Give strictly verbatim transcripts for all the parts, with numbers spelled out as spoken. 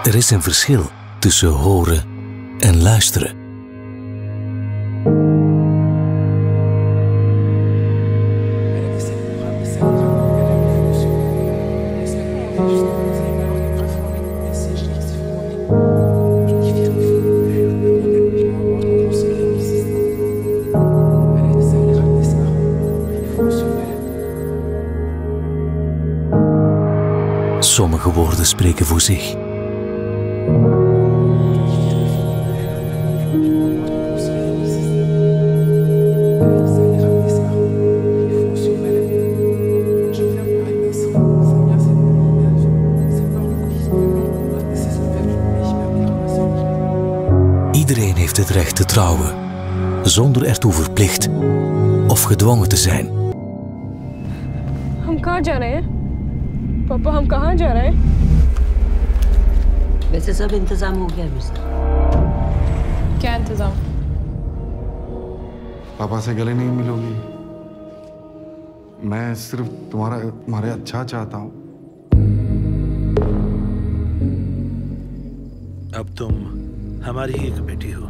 Er is een verschil tussen horen en luisteren. Sommige woorden spreken voor zich. Iedereen heeft het recht te trouwen, zonder ertoe verplicht of gedwongen te zijn. हम कहाँ जा रहे हैं? पापा हम कहाँ जा रहे हैं? वैसे सब इंतजाम हो गया मिस्टर। क्या इंतजाम? पापा से गले नहीं मिलोगी। मैं सिर्फ तुम्हारा तुम्हारे अच्छा चाहता हूँ। अब तुम हमारी ही एक बेटी हो।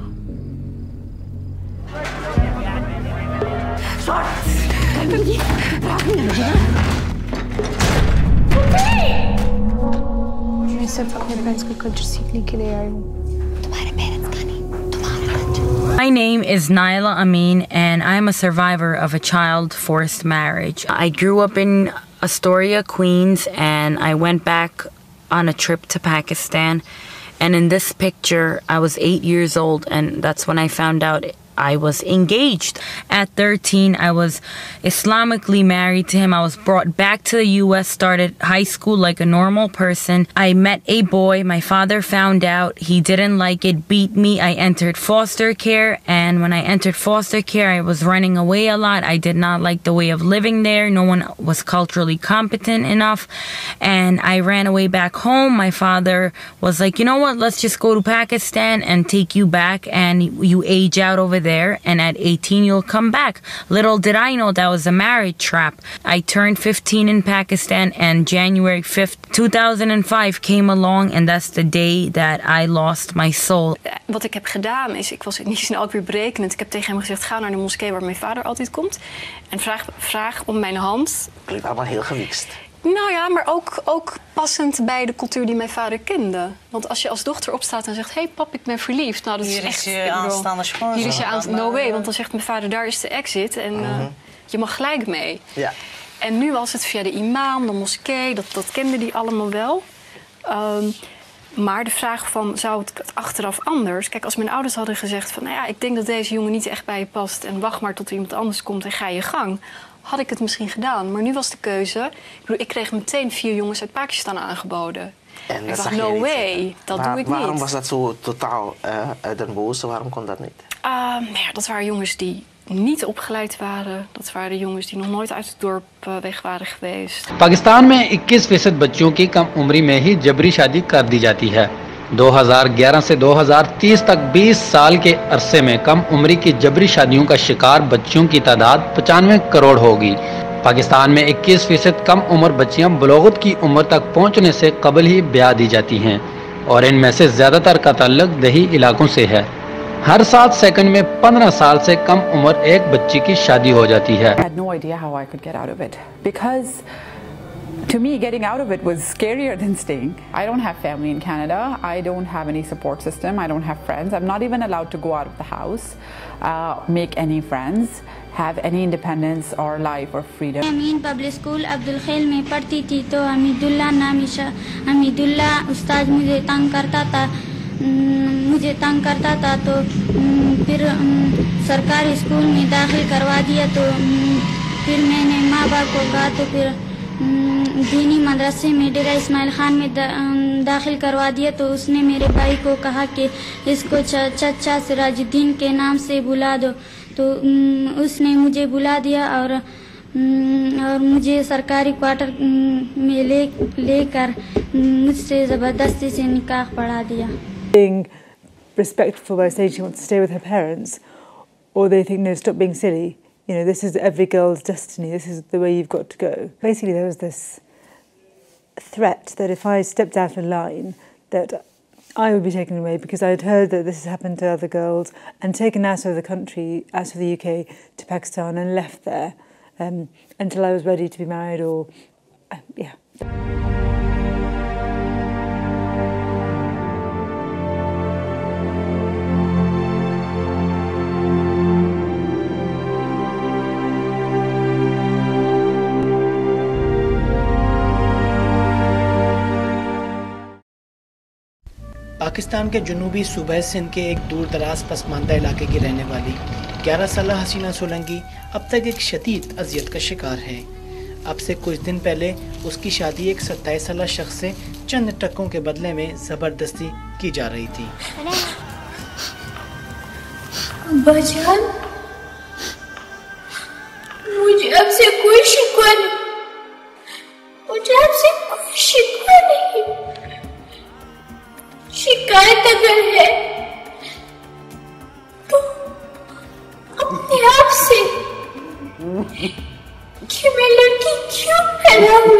मैं सिर्फ अपने पेरेंट्स का कल्चर सीखने के लिए आई हूँ। तुम्हारे पेरेंट्स का नहीं, तुम्हारा culture. My name is Naila Amin, and I am a survivor of a child forced marriage. I grew up in Astoria, Queens, and I went back on a trip to Pakistan. And in this picture, I was eight years old, and that's when I found out I was engaged. At thirteen, I was Islamically married to him. I was brought back to the U S, started high school like a normal person. I met a boy. My father found out. He didn't like it, beat me. I entered foster care, and when I entered foster care, I was running away a lot. I did not like the way of living there. No one was culturally competent enough, and I ran away back home. My father was like, you know what, let's just go to Pakistan and take you back, and you age out over there, and at eighteen you'll come back. Little did I know that was a marriage trap. I turned fifteen in Pakistan, and January fifth, two thousand five came along, and that's the day that I lost my soul. Wat ik heb gedaan is, ik was niet snel ook weer berekenend. Ik heb tegen hem gezegd, ga naar de moskee waar mijn vader altijd komt en vraag, vraag om mijn hand. Klinkt allemaal heel gewiekst. Nou ja, maar ook, ook passend bij de cultuur die mijn vader kende. Want als je als dochter opstaat en zegt, hé hey, pap, ik ben verliefd. Nou, dat hier is echt, is je aanstaande schoonzoon. Hier is je aanstaande, no way, want dan zegt mijn vader, daar is de exit. En uh, mm-hmm. je mag gelijk mee. Ja. En nu was het via de imam, de moskee, dat, dat kenden die allemaal wel. Um, maar de vraag van, zou het achteraf anders? Kijk, als mijn ouders hadden gezegd van, nou ja, ik denk dat deze jongen niet echt bij je past. En wacht maar tot iemand anders komt en ga je gang. Had ik het misschien gedaan. Maar nu was de keuze. Ik bedoel, ik kreeg meteen vier jongens uit Pakistan aangeboden. En ik dacht, no way, dat maar, doe ik waarom niet. Waarom was dat zo totaal uh, uit den boze? Waarom kon dat niet? Uh, nou ja, dat waren jongens die niet opgeleid waren. Dat waren de jongens die nog nooit uit het dorp uh, weg waren geweest. Pakistan में इक्कीस फीसद बच्चों की कम उम्री में ही जबरी शादी कर दी जाती है। दो हज़ार ग्यारह से दो हज़ार तीस तक बीस साल के अरसे में कम उम्री की जबरी शादियों का शिकार बच्चियों की तादाद पचानवे करोड़ होगी। पाकिस्तान में इक्कीस फीसद कम उम्र बच्चियां बलोगत की उम्र तक पहुंचने से कबल ही ब्याह दी जाती हैं, और इनमें से ज़्यादातर का ताल्लुक दही इलाकों से है। हर सात सेकंड में पंद्रह साल से कम उम्र एक बच्ची की शादी हो जाती है। I had no idea how I could get out of it, because to me, getting out of it was scarier than staying. I don't have family in Canada. I don't have any support system. I don't have friends. I'm not even allowed to go out of the house, uh, make any friends, have any independence or life or freedom. Amin public school Abdul Khel में पढ़ती थी तो हमीदुल्ला नामी हमीदुल्ला उस्ताद मुझे तंग करता था मुझे तंग करता था तो फिर सरकारी स्कूल में दाखिल करवा दिया तो फिर मैंने माँ बाप को कहा तो फिर दीनी मदरसे में डेरा इस्माइल खान में दा, दाखिल करवा दिया तो उसने मेरे भाई को कहा कि इसको चचा सिराजुद्दीन के नाम से बुला दो तो उसने मुझे बुला दिया और और मुझे सरकारी क्वार्टर में ले लेकर मुझसे ज़बरदस्ती से निकाह पढ़ा दिया। Being respectful by saying she wants to stay with her parents, or they think, no, stop being silly. You know, this is every girl's destiny. This is the way you've got to go. Basically, there was this threat that if I stepped out of line, that I would be taken away because I'd heard that this has happened to other girls and taken out of the country, out of the U K to Pakistan and left there um, until I was ready to be married or, uh, yeah. Pakistan के जुनूबी सूबे सिंध के एक दूर दराज पसमानदा इलाके की रहने वाली ग्यारह साल हसीना सोलंकी अब तक एक शदीद अजियत का शिकार है। अब से कुछ दिन पहले उसकी शादी एक सत्ताईस साल शख्स से चंद टक्कों के बदले में ज़बरदस्ती की जा रही थी। बजान, मुझे आपसे कोई शिकवा नहीं, मुझे आपसे कोई शिकवा नहीं। शिकायत अगर है तो अपने आप से कि मैं लड़की क्यों पैदा हुई।